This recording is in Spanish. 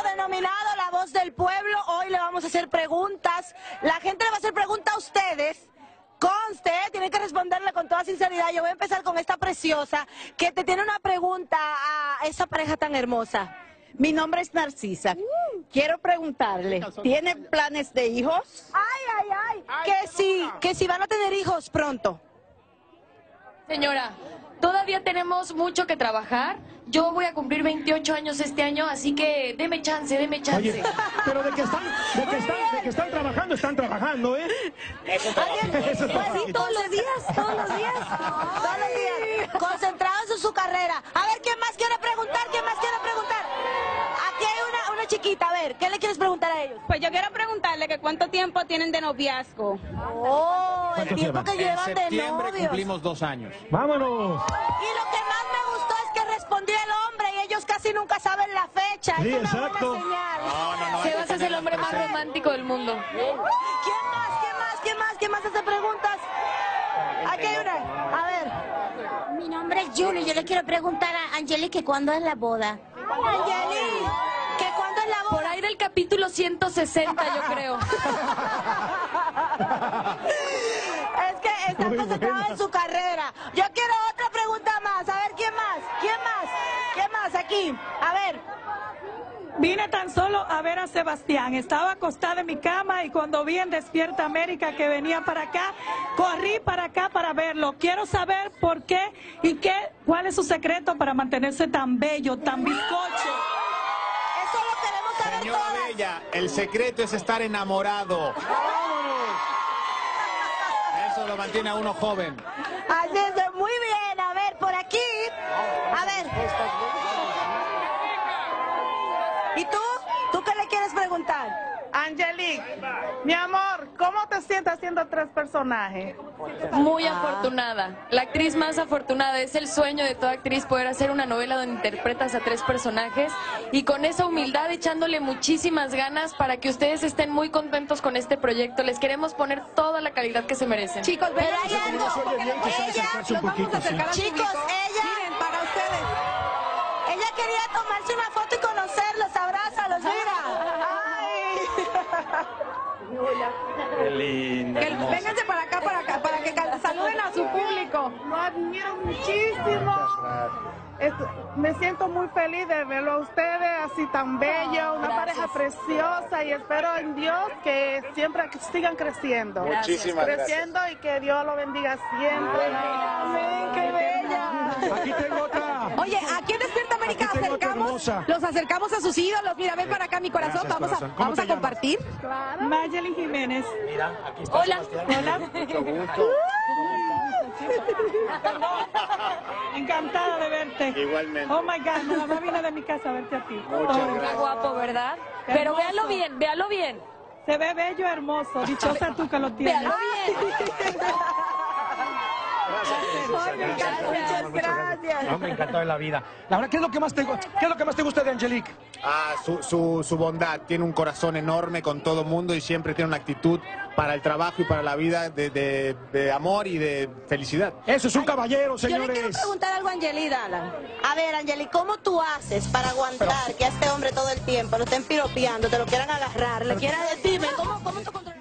denominado La Voz del Pueblo. Hoy le vamos a hacer preguntas. La gente le va a hacer preguntas a ustedes. Conste, tienen que responderle con toda sinceridad. Yo voy a empezar con esta preciosa que te tiene una pregunta a esa pareja tan hermosa. Mi nombre es Narcisa. Quiero preguntarle, ¿tiene planes de hijos? Ay, que sí van a tener hijos pronto. Señora, todavía tenemos mucho que trabajar. Yo voy a cumplir 28 años este año, así que deme chance, deme chance. Oye, pero de que están trabajando, ¿eh? Sí, todos los días. Concentrados en su carrera. A ver, ¿quién más quiere preguntar? Aquí hay una chiquita, a ver, ¿qué le quieres preguntar a ellos? Pues yo quiero preguntarle que cuánto tiempo tienen de noviazgo. Oh, el tiempo que En llevan de septiembre novios. cumplimos 2 años. ¡Vámonos! Y lo que más me gustó es que respondió el hombre y ellos casi nunca saben la fecha. Sí, Es una exacto. buena señal. Sebas es el hombre más romántico del mundo. ¿Quién más hace preguntas? Aquí hay una. A ver. Mi nombre es Julie, yo le quiero preguntar a Angelique que cuándo es la boda. Angeli, ¿que cuándo es la boda? Por ahí del capítulo 160, yo creo. Es que está Muy concentrado buena. en su carrera. Yo quiero otra pregunta más. A ver, ¿quién más? Aquí. A ver. Vine tan solo a ver a Sebastián. Estaba acostada en mi cama y cuando vi en Despierta América que venía para acá, corrí para acá para verlo. Quiero saber por qué y cuál es su secreto para mantenerse tan bello, tan bizcocho. Eso lo queremos saber Señora todas. Bella, el secreto es estar enamorado. Eso lo mantiene a uno joven. Así es, muy bien. A ver, por aquí. A ver. ¿Y tú? ¿Tú qué le quieres preguntar? Angelique, mi amor, ¿cómo te sientes haciendo 3 personajes? Muy afortunada. La actriz más afortunada. Es el sueño de toda actriz poder hacer una novela donde interpretas a 3 personajes y con esa humildad echándole muchísimas ganas para que ustedes estén muy contentos con este proyecto. Les queremos poner toda la calidad que se merecen. Chicos, Pero vean, hay algo. No se oye bien, quizás acercarse un poquito, sí. Chicos, ella. Miren, para ustedes. Ella quería tomarse una foto y conocerlos, abrázalos, mira. Qué linda. Vénganse para acá, para que saluden a su público. Lo admiro muchísimo. Me siento muy feliz de verlo a ustedes así tan bello, una pareja preciosa y espero en Dios que siempre sigan creciendo. Muchísimas Creciendo y que Dios lo bendiga siempre. Amén, qué bella. Aquí tengo otra. Oye, aquí en Despierta América Aquí tengo otra hermosa. los acercamos a sus ídolos. Mira, ven para acá, mi corazón. Gracias, vamos corazón. a, ¿Cómo vamos te a llamas? compartir. Mayeli Jiménez. Hola. Encantada de verte. Igualmente. Oh my God, mi mamá vino de mi casa a verte a ti. Qué guapo, ¿verdad? Pero véalo bien, véalo bien. Se ve bello, hermoso. Dichosa tú que lo tienes. Véalo bien. Muchas gracias. No, me encantó de la vida. La verdad, ¿qué es lo que más te gusta de Angelique? Su bondad. Tiene un corazón enorme con todo mundo y siempre tiene una actitud para el trabajo y para la vida de amor y de felicidad. Eso es un caballero, Yo le quiero señores. preguntar algo a Angeli, Alan. A ver, Angeli, ¿cómo tú haces para aguantar que a este hombre todo el tiempo lo estén piropeando, te lo quieran agarrar, le quieran decirme, ¿cómo tú controlas?